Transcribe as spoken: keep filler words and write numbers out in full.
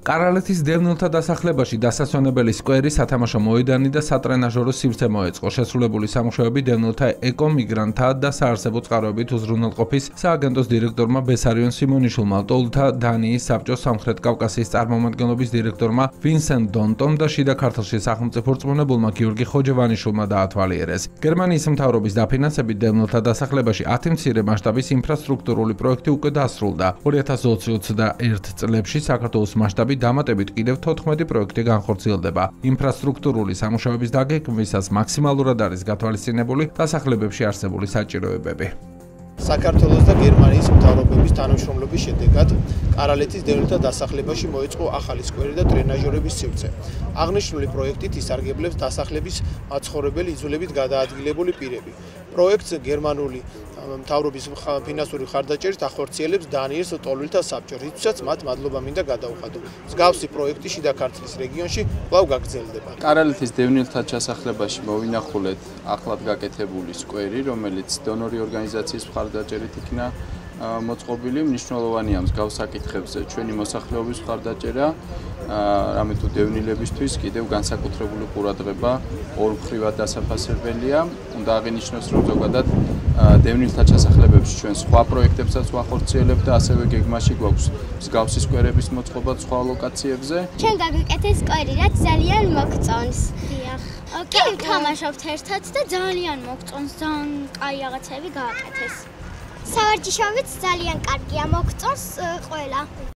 კარალეთის დევნილთა დასახლებაში დასასვენებელი სკვერი, სათამაშო მოედანი და სატრენაჟორო სივრცე მოეწყო. შესრულებული სამუშაოები დევნილთა ეკომიგრანტთა და საარსებო წყაროებით უზრუნველყოფის სააგენტოს დირექტორმა ბესარიონ სიმონიშვილმა, ლტოლთა დანიის საბჭოს სამხრეთ კავკასიის წარმომადგენლობის დირექტორმა ვინსენტ დონტომ და შიდა ქართლში სახელმწიფო რწმუნებულმა გიორგი ხოჯევანიშვილმა დაათვალიერეს. გერმანიის მთავრობის დაფინანსებით დევნილთა დასახლებაში ათი მცირე მასშტაბის ინფრასტრუქტურული პროექტი უკვე დასრულდა. ორი ათას ოცდაერთ წლებში საქართველოს მასშტაბით დამატებით კიდევ თოთხმეტი პროექტი განხორციელდება. ინფრასტრუქტურული სამუშაოების დაგეგმვისას მაქსიმალურად არის გათვალისწინებული დასახლებებში არსებული საჭიროებები. საქართველოს და გერმანიის მთავრობების თანამშრომლობის შედეგად კარალეთის დევნილთა დასახლებაში მოეწყო ახალი სკვერი და ტრენაჟორების სივრცე. აღნიშნული პროექტით ისარგებლებს დასახლების მაცხოვრებელი იძულებით გადაადგილებული პირები. პროექტს გერმანული მთავრობის ფინანსური ხარდაჭერით ახორციელებს დანიის ლტოლვილთა საბჭო, რითაც მათ მადლობა მინდა გადაუხადო. მსგავსი პროექტი შიდა ქართლის რეგიონში კვლავ გაგრძელდება. კარალეთის დევნილთა ჩასახლებაში მოვინახულეთ ახლად გაკეთებული სკვერი, რომელიც დონორი ორგანიზაციის მხარდაჭერით იქნა მოწყობილი. მნიშვნელოვანია მსგავს საკითხებზე ჩვენი მოსახლეობის მხარდაჭერა, რამე თუ დევნილებისთვის კიდევ განსაკუთრებული ყურადღება ორმხრივად დასაფასებელია. უნდა აღინიშნოს, რომ ზოგადად დევნილთა ჩასახლებებში ჩვენ სხვა პროექტებსაც ვახორციელებთ და ასევე გეგმაში გვაქვს მსგავსი სკვერების მოწყობა სხვა ლოკაციებზე. ჩვენ გაგიკეთეს სკვერი, რაც ძალიან მოგწონს. დიახ. კი, ვთამაშობთ ერთად და ძალიან მოგწონს, ძალიან კაი რაღაცები გააკეთეს. სავარჯიშოებიც ძალიან კარგია, მოგწონს ყველა.